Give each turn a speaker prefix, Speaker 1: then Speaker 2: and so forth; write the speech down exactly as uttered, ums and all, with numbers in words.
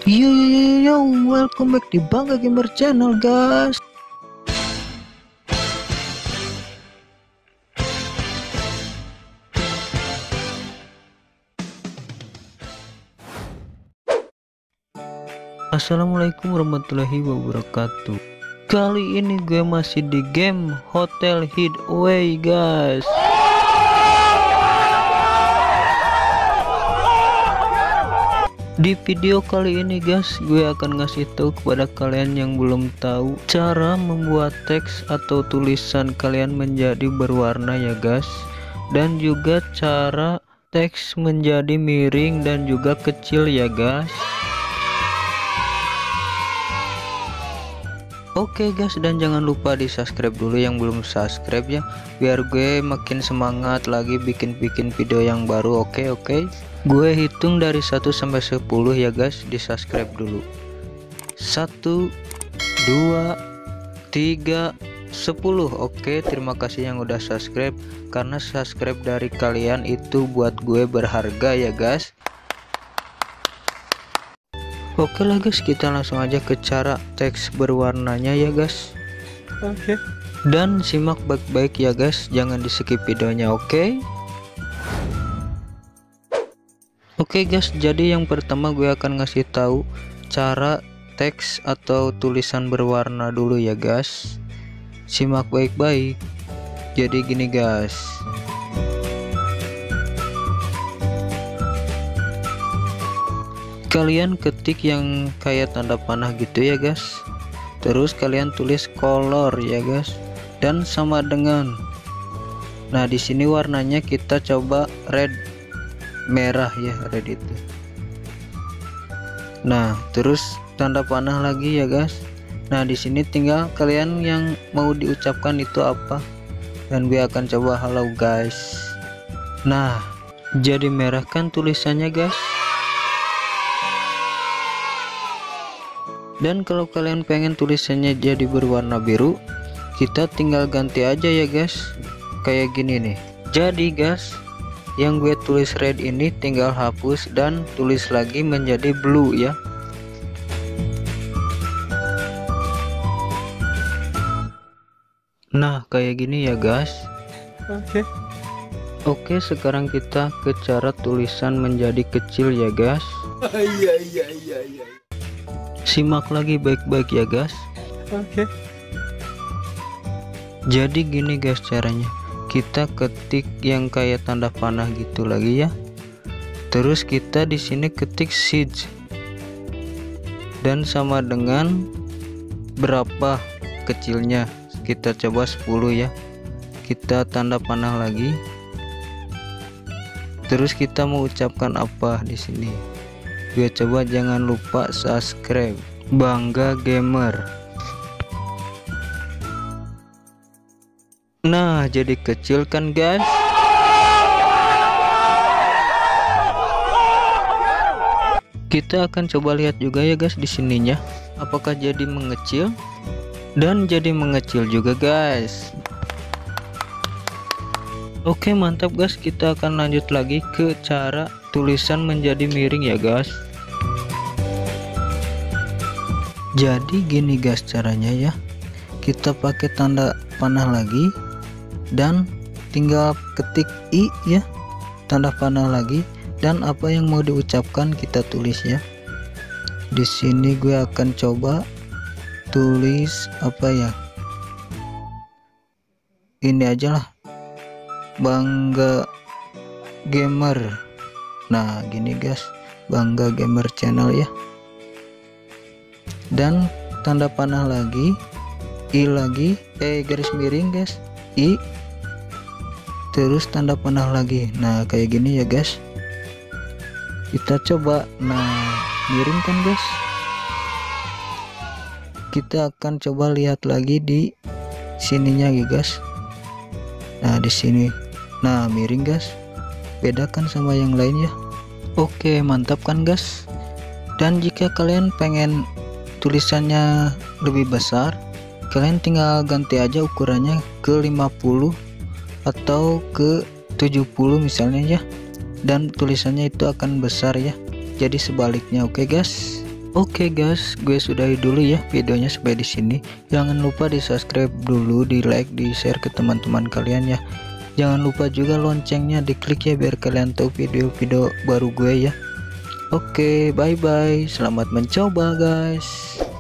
Speaker 1: Yo yo yo yo, welcome back di Bangga Gamer Channel, guys. Assalamualaikum warahmatullahi wabarakatuh. Kali ini gue masih di game Hotel Hideaway, guys. Di video kali ini guys, gue akan ngasih tahu kepada kalian yang belum tahu cara membuat teks atau tulisan kalian menjadi berwarna ya guys, dan juga cara teks menjadi miring dan juga kecil ya guys. Oke guys, dan jangan lupa di subscribe dulu yang belum subscribe ya, biar gue makin semangat lagi bikin-bikin video yang baru. Oke oke gue hitung dari satu sampai sepuluh ya guys, di subscribe dulu. Satu, dua, tiga, sepuluh. Oke, terima kasih yang udah subscribe, karena subscribe dari kalian itu buat gue berharga ya guys. Oke lah guys, kita langsung aja ke cara teks berwarnanya ya guys. Oke. Dan simak baik-baik ya guys, jangan di skip videonya. Oke. Oke guys, jadi yang pertama gue akan ngasih tahu cara teks atau tulisan berwarna dulu ya guys. Simak baik-baik. Jadi gini guys. Kalian ketik yang kayak tanda panah gitu ya guys. Terus kalian tulis color ya guys, dan sama dengan. Nah, di sini warnanya kita coba red, merah ya, red itu. Nah, terus tanda panah lagi ya guys. Nah, di sini tinggal kalian yang mau diucapkan itu apa, dan gue akan coba halo guys. Nah, jadi merah kan tulisannya guys. Dan kalau kalian pengen tulisannya jadi berwarna biru, kita tinggal ganti aja ya guys, kayak gini nih. Jadi guys, yang gue tulis red ini tinggal hapus dan tulis lagi menjadi blue ya. Nah, kayak gini ya guys. Oke. Oke, sekarang kita ke cara tulisan menjadi kecil ya guys. Iya iya iya iya. Simak lagi baik-baik ya guys. Oke. Jadi gini guys caranya. Kita ketik yang kayak tanda panah gitu lagi ya. Terus kita di sini ketik size. Dan sama dengan berapa kecilnya. Kita coba sepuluh ya. Kita tanda panah lagi. Terus kita mau ucapkan apa di sini? Gue coba jangan lupa subscribe Bangga Gamer. Nah, jadi kecil kan guys. Kita akan coba lihat juga ya guys di sininya, apakah jadi mengecil, dan jadi mengecil juga guys. Oke, mantap guys, kita akan lanjut lagi ke cara tulisan menjadi miring ya guys. Jadi gini guys caranya ya. Kita pakai tanda panah lagi dan tinggal ketik i ya, tanda panah lagi, dan apa yang mau diucapkan kita tulis ya. Di sini gue akan coba tulis apa ya? Ini aja lah. Bangga Gamer. Nah, gini guys, Bangga Gamer Channel ya. Dan tanda panah lagi, i lagi, eh garis miring guys, i, terus tanda panah lagi. Nah, kayak gini ya guys. Kita coba. Nah, miring kan guys. Kita akan coba lihat lagi di sininya ya guys. Nah, di sini. Nah, miring guys. Bedakan sama yang lain ya. Oke, mantap kan guys. Dan jika kalian pengen tulisannya lebih besar, kalian tinggal ganti aja ukurannya ke lima puluh atau ke tujuh puluh misalnya ya, dan tulisannya itu akan besar ya. Jadi sebaliknya. Oke guys. Oke guys, gue sudahi dulu ya videonya sampai di sini. Jangan lupa di subscribe dulu, di like, di share ke teman-teman kalian ya. Jangan lupa juga loncengnya diklik ya biar kalian tahu video-video baru gue ya. Oke, bye bye. Selamat mencoba guys.